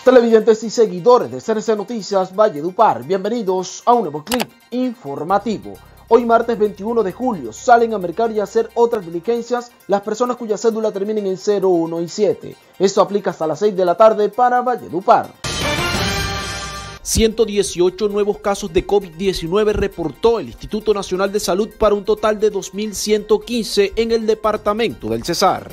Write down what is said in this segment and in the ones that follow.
Televidentes y seguidores de CNC Noticias Valledupar, bienvenidos a un nuevo clip informativo. Hoy martes 21 de julio salen a mercar y a hacer otras diligencias las personas cuya cédula terminen en 0, 1 y 7. Esto aplica hasta las 6 de la tarde para Valledupar. 118 nuevos casos de COVID-19 reportó el Instituto Nacional de Salud para un total de 2.115 en el departamento del Cesar.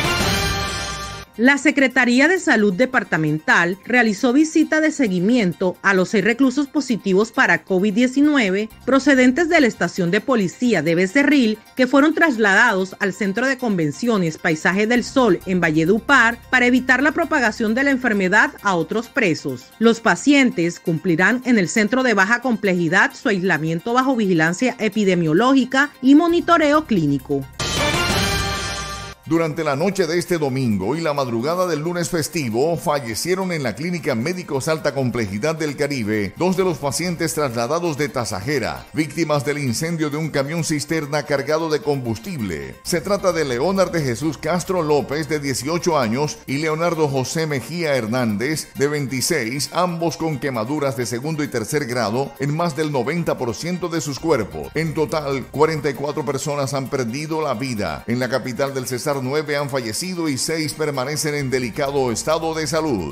La Secretaría de Salud Departamental realizó visita de seguimiento a los 6 reclusos positivos para COVID-19 procedentes de la estación de policía de Becerril que fueron trasladados al Centro de Convenciones Paisaje del Sol en Valledupar para evitar la propagación de la enfermedad a otros presos. Los pacientes cumplirán en el centro de baja complejidad su aislamiento bajo vigilancia epidemiológica y monitoreo clínico. Durante la noche de este domingo y la madrugada del lunes festivo, fallecieron en la Clínica Médicos Alta Complejidad del Caribe 2 de los pacientes trasladados de Tasajera, víctimas del incendio de un camión cisterna cargado de combustible. Se trata de Leonard de Jesús Castro López, de 18 años, y Leonardo José Mejía Hernández, de 26, ambos con quemaduras de segundo y tercer grado en más del 90% de sus cuerpos. En total, 44 personas han perdido la vida. En la capital del Cesar, 9 han fallecido y 6 permanecen en delicado estado de salud.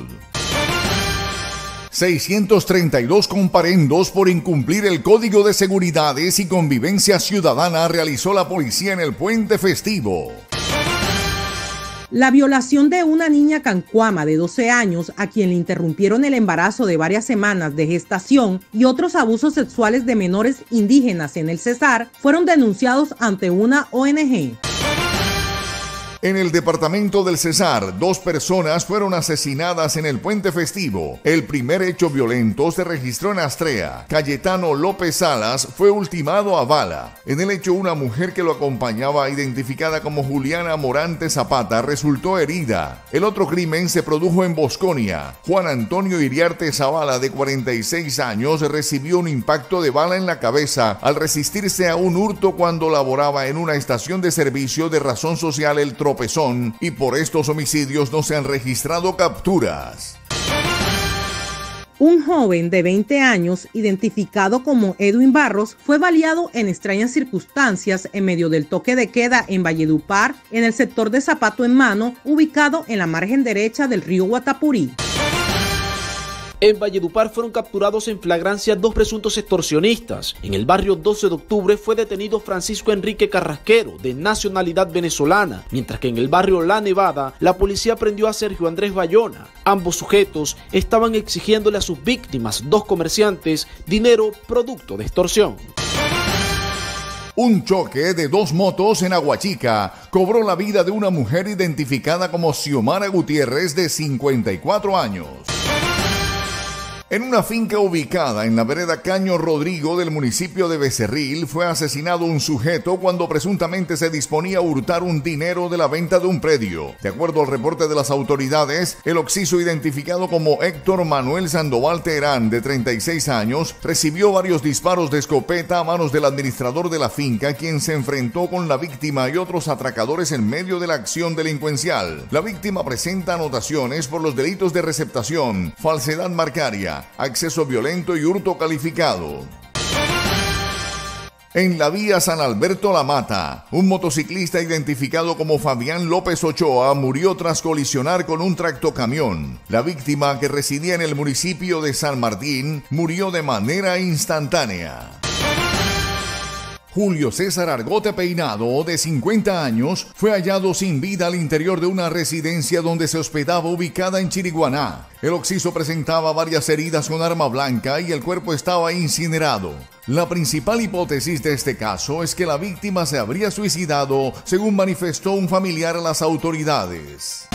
632 comparendos por incumplir el Código de Seguridades y Convivencia Ciudadana realizó la policía en el puente festivo. La violación de una niña cancuama de 12 años a quien le interrumpieron el embarazo de varias semanas de gestación y otros abusos sexuales de menores indígenas en el Cesar fueron denunciados ante una ONG. En el departamento del Cesar, 2 personas fueron asesinadas en el puente festivo. El primer hecho violento se registró en Astrea. Cayetano López Salas fue ultimado a bala. En el hecho, una mujer que lo acompañaba, identificada como Juliana Morante Zapata, resultó herida. El otro crimen se produjo en Bosconia. Juan Antonio Iriarte Zavala, de 46 años, recibió un impacto de bala en la cabeza al resistirse a un hurto cuando laboraba en una estación de servicio de razón social El Tropezón, y por estos homicidios no se han registrado capturas. Un joven de 20 años, identificado como Edwin Barros, fue baleado en extrañas circunstancias en medio del toque de queda en Valledupar, en el sector de Zapato en Mano, ubicado en la margen derecha del río Guatapurí. En Valledupar fueron capturados en flagrancia 2 presuntos extorsionistas. En el barrio 12 de octubre fue detenido Francisco Enrique Carrasquero, de nacionalidad venezolana, mientras que en el barrio La Nevada la policía prendió a Sergio Andrés Bayona. Ambos sujetos estaban exigiéndole a sus víctimas, 2 comerciantes, dinero producto de extorsión. Un choque de 2 motos en Aguachica cobró la vida de una mujer identificada como Xiomara Gutiérrez, de 54 años. En una finca ubicada en la vereda Caño Rodrigo del municipio de Becerril fue asesinado un sujeto cuando presuntamente se disponía a hurtar un dinero de la venta de un predio. De acuerdo al reporte de las autoridades, el occiso, identificado como Héctor Manuel Sandoval Terán, de 36 años, recibió varios disparos de escopeta a manos del administrador de la finca, quien se enfrentó con la víctima y otros atracadores en medio de la acción delincuencial. La víctima presenta anotaciones por los delitos de receptación, falsedad marcaria, acceso violento y hurto calificado. En la vía San Alberto La Mata, un motociclista identificado como Fabián López Ochoa murió tras colisionar con un tractocamión. La víctima, que residía en el municipio de San Martín, murió de manera instantánea. Julio César Argote Peinado, de 50 años, fue hallado sin vida al interior de una residencia donde se hospedaba, ubicada en Chiriguaná. El occiso presentaba varias heridas con arma blanca y el cuerpo estaba incinerado. La principal hipótesis de este caso es que la víctima se habría suicidado, según manifestó un familiar a las autoridades.